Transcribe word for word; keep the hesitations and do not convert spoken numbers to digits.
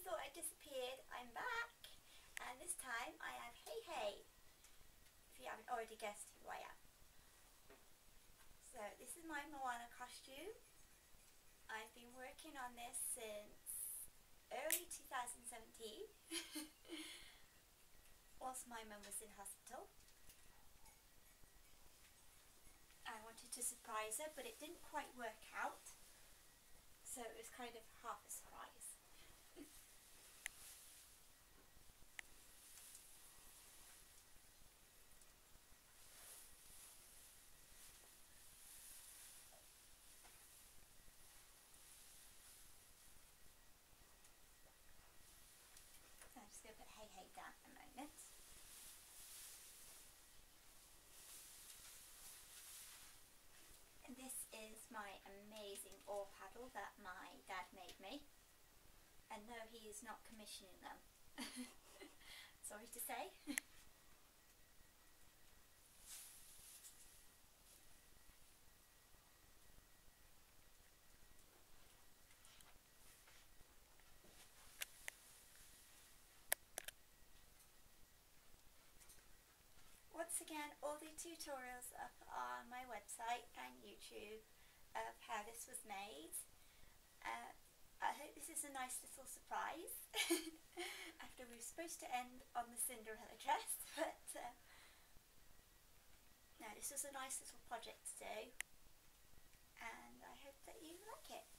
thought I disappeared, I'm back, and this time I have Hey Hey, if you haven't already guessed who I am. So this is my Moana costume. I've been working on this since early two thousand seventeen, whilst my mum was in hospital. I wanted to surprise her, but it didn't quite work out, so it was kind of half a surprise. So I'm just going to put Hey Hey down a moment. And this is my amazing oar paddle that my dad made me. And no, he is not commissioning them. Sorry to say. Once again, all the tutorials up on my website and YouTube of how this was made. Uh, I hope this is a nice little surprise after we were supposed to end on the Cinderella dress, but uh, no, this was a nice little project to do, and I hope that you like it.